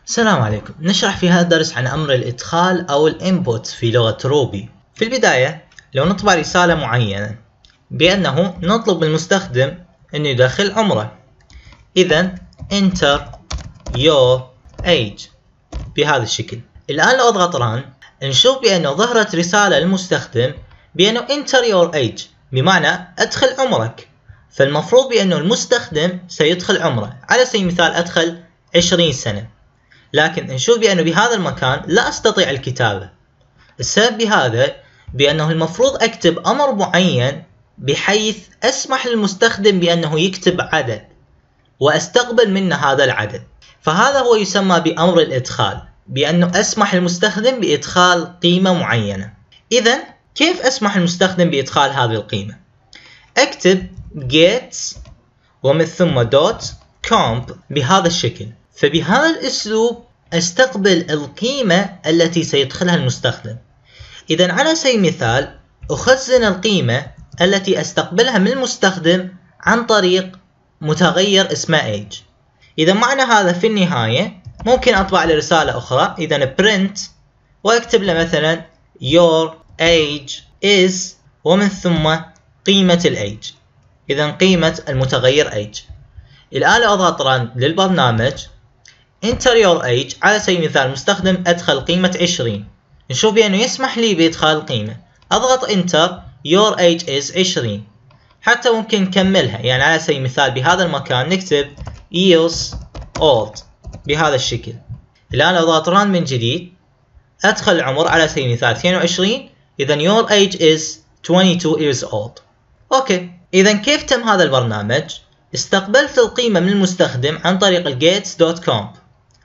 السلام عليكم. نشرح في هذا الدرس عن أمر الإدخال أو الإنبوت في لغة روبي. في البداية لو نطبع رسالة معينة بأنه نطلب من المستخدم أنه يدخل عمره، إذن enter your age بهذا الشكل. الآن لو أضغط run نشوف بأنه ظهرت رسالة للمستخدم بأنه enter your age، بمعنى أدخل عمرك. فالمفروض بأنه المستخدم سيدخل عمره. على سبيل المثال أدخل 20 سنة، لكن نشوف بأنه بهذا المكان لا أستطيع الكتابة. السبب بهذا بأنه المفروض أكتب أمر معين بحيث أسمح للمستخدم بأنه يكتب عدد وأستقبل منه هذا العدد. فهذا هو يسمى بأمر الإدخال، بأنه أسمح للمستخدم بإدخال قيمة معينة. إذن كيف أسمح للمستخدم بإدخال هذه القيمة؟ أكتب get ومن ثم .comp بهذا الشكل. فبهذا الأسلوب أستقبل القيمة التي سيدخلها المستخدم. إذن على سبيل المثال أخزن القيمة التي أستقبلها من المستخدم عن طريق متغير اسمه age. إذا معنى هذا في النهاية ممكن أطبع له رسالة أخرى، إذن print وأكتب له مثلا your age is ومن ثم قيمة الage، إذن قيمة المتغير age. الآن لو أضغط run للبرنامج enter your age، على سبيل المثال المستخدم أدخل قيمة 20، نشوف بأنه يسمح لي بإدخال القيمة. أضغط enter your age is 20. حتى ممكن نكملها، يعني على سبيل المثال بهذا المكان نكتب years old بهذا الشكل. الآن لو أضغط run من جديد أدخل العمر على سبيل المثال 22، إذن your age is 22 years old. أوكي، إذن كيف تم هذا البرنامج؟ استقبلت القيمة من المستخدم عن طريق get.comp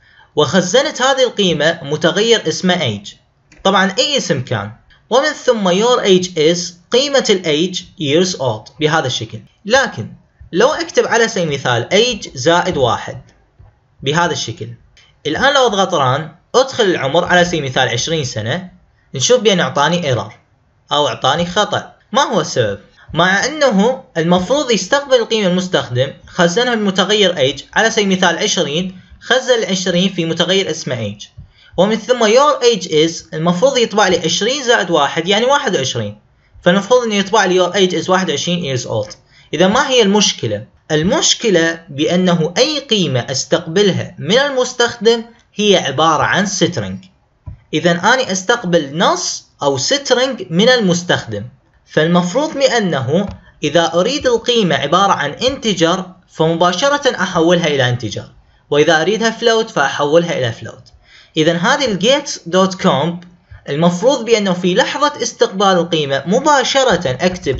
وخزنت هذه القيمة متغير اسمه age، طبعا أي اسم كان، ومن ثم your age is قيمة age years old بهذا الشكل. لكن لو أكتب على سبيل المثال age زائد 1 بهذا الشكل، الآن لو أضغط run أدخل العمر على سبيل المثال 20 سنة، نشوف بأنه أعطاني error أو أعطاني خطأ. ما هو السبب؟ مع أنه المفروض يستقبل القيمة المستخدم خزنها بمتغير age، على سبيل المثال 20 خزن 20 في متغير اسمه age، ومن ثم your age is المفروض يطبع لي 20 زائد 1 يعني 21، فالمفروض انه يطبع لي your age is 21 years old. إذا ما هي المشكلة؟ المشكلة بأنه أي قيمة أستقبلها من المستخدم هي عبارة عن string. إذا أنا أستقبل نص أو string من المستخدم، فالمفروض بأنه إذا أريد القيمة عبارة عن integer فمباشرة أحولها إلى integer، وإذا أريدها float فأحولها إلى float. إذن هذه get.comp المفروض بأنه في لحظة استقبال القيمة مباشرة أكتب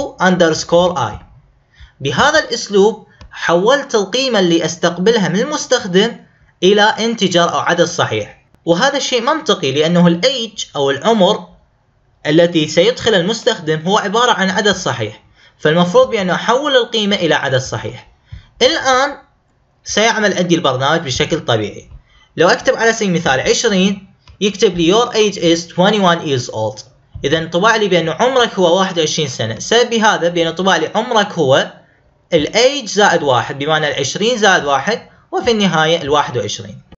to_i. بهذا الأسلوب حولت القيمة اللي أستقبلها من المستخدم إلى integer أو عدد صحيح، وهذا الشيء منطقي لأنه الage أو العمر التي سيدخل المستخدم هو عبارة عن عدد صحيح، فالمفروض بأنه أحول القيمة إلى عدد صحيح. الآن سيعمل عندي البرنامج بشكل طبيعي. لو أكتب على سبيل المثال 20 يكتب لي your age is 21 years old، إذا طبع لي بأنه عمرك هو 21 سنة. سبب هذا بأنه طبع لي عمرك هو الage زائد 1، بمعنى 20 زائد 1 وفي النهاية 21.